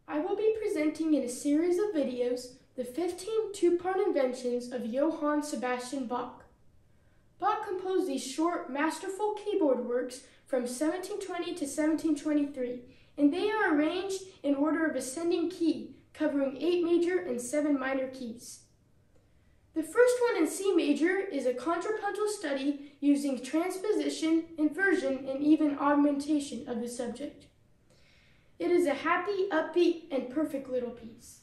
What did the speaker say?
I will be presenting in a series of videos the 15 two-part inventions of Johann Sebastian Bach. Bach composed these short, masterful keyboard works from 1720 to 1723, and they are arranged in order of ascending key, covering 8 major and 7 minor keys. The first one in C major is a contrapuntal study using transposition, inversion, and even augmentation of the subject. It is a happy, upbeat, and perfect little piece.